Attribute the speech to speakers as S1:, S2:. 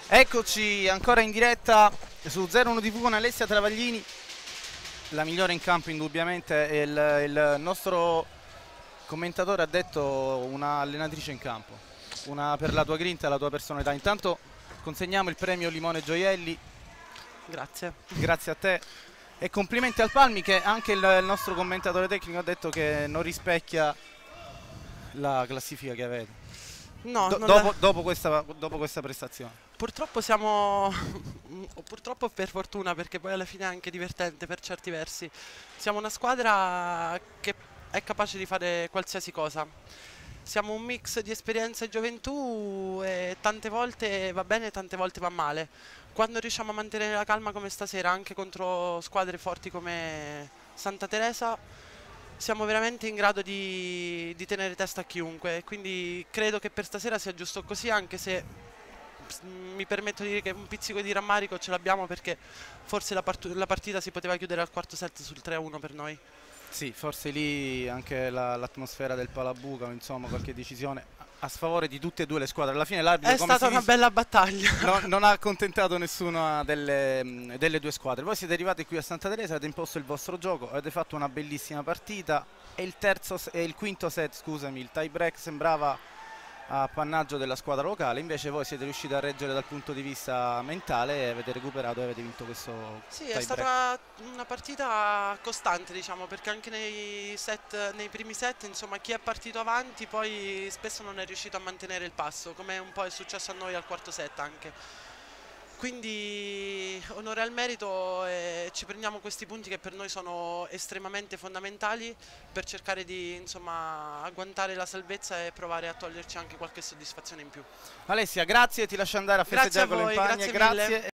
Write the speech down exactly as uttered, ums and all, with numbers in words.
S1: Eccoci ancora in diretta su zero uno T V con Alessia Travaglini, la migliore in campo indubbiamente, e il, il nostro commentatore ha detto una allenatrice in campo, una per la tua grinta e la tua personalità. Intanto consegniamo il premio Limone Gioielli.
S2: Grazie.
S1: Grazie a te e complimenti al Palmi, che anche il, il nostro commentatore tecnico ha detto che non rispecchia la classifica che avete.
S2: No,
S1: Do,
S2: non
S1: dopo,
S2: la...
S1: dopo, questa, dopo questa prestazione.
S2: Purtroppo siamo, o purtroppo per fortuna, perché poi alla fine è anche divertente per certi versi. Siamo una squadra che è capace di fare qualsiasi cosa. Siamo un mix di esperienza e gioventù e tante volte va bene, tante volte va male. Quando riusciamo a mantenere la calma come stasera, anche contro squadre forti come Santa Teresa, siamo veramente in grado di, di tenere testa a chiunque. Quindi credo che per stasera sia giusto così, anche se mi permetto di dire che un pizzico di rammarico ce l'abbiamo, perché forse la, la partita si poteva chiudere al quarto set sul tre a uno per noi.
S1: Sì, forse lì anche l'atmosfera del Palabuca, insomma, qualche decisione a sfavore di tutte e due le squadre. Alla fine l'arbitro,
S2: è
S1: come
S2: stata
S1: si
S2: una
S1: dice,
S2: bella battaglia.
S1: no, non ha accontentato nessuna delle, delle due squadre. Voi siete arrivati qui a Santa Teresa, avete imposto il vostro gioco, avete fatto una bellissima partita e il, terzo, e il quinto set, scusami, il tie break sembrava a pannaggio della squadra locale, invece voi siete riusciti a reggere dal punto di vista mentale e avete recuperato e avete vinto questo
S2: Sì,
S1: tie
S2: è
S1: break.
S2: stata una partita costante, diciamo, perché anche nei, set, nei primi set, insomma, chi è partito avanti poi spesso non è riuscito a mantenere il passo, come un po' è successo a noi al quarto set anche. Quindi onore al merito, e ci prendiamo questi punti che per noi sono estremamente fondamentali per cercare di, insomma, agguantare la salvezza e provare a toglierci anche qualche soddisfazione in più.
S1: Alessia, grazie, ti lascio andare a festeggiare con le
S2: Grazie a voi,
S1: compagne.
S2: grazie mille.
S1: Grazie.